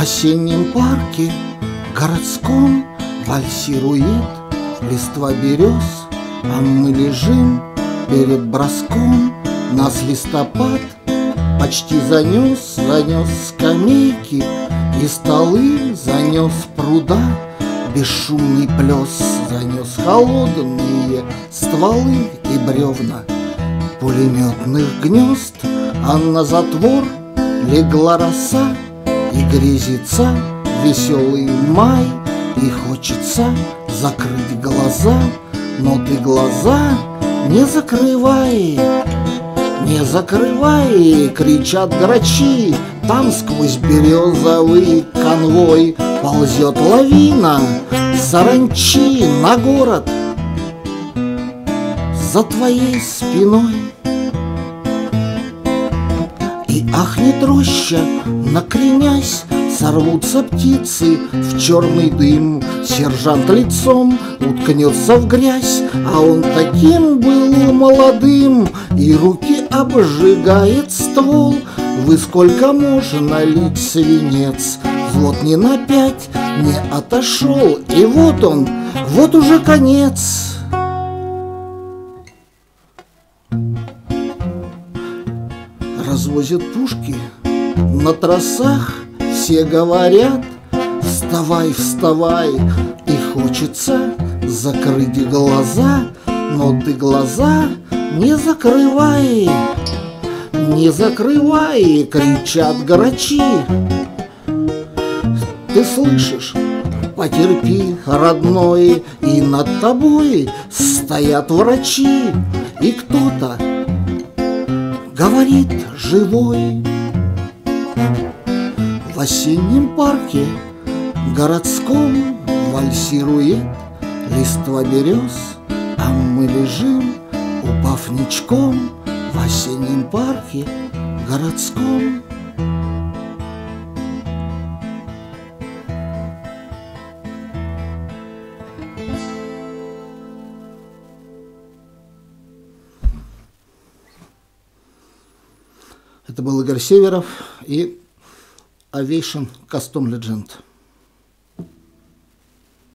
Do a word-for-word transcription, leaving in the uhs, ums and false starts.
осеннем парке городском вальсирует листва берез, а мы лежим перед броском. Нас листопад почти занес, занес скамейки и столы, занес пруда, бесшумный плес, занес холодные стволы и бревна пулеметных гнезд, а на затвор легла роса и грезится веселый май, и хочется закрыть глаза, но ты глаза не закрывай, не закрывай, кричат грачи. Там сквозь березовый конвой ползет лавина саранчи на город за твоей спиной. И ахнет роща, накренясь, сорвутся птицы в черный дым. Сержант лицом уткнется в грязь, а он таким был молодым. И руки обжигает ствол. Вы сколько можно лить свинец? Вот не на пять не отошел, и вот он, вот уже конец. Развозят пушки на трассах, все говорят: вставай, вставай. И хочется закрыть глаза, но ты глаза не закрывай, не закрывай, кричат грачи. Ты слышишь? Потерпи, родной, и над тобой стоят врачи, и кто-то говорит живой. В осеннем парке городском вальсирует листва берез, а мы лежим, упав ничком, в осеннем парке городском. Это был Игорь Северов и Aviation Custom Legend.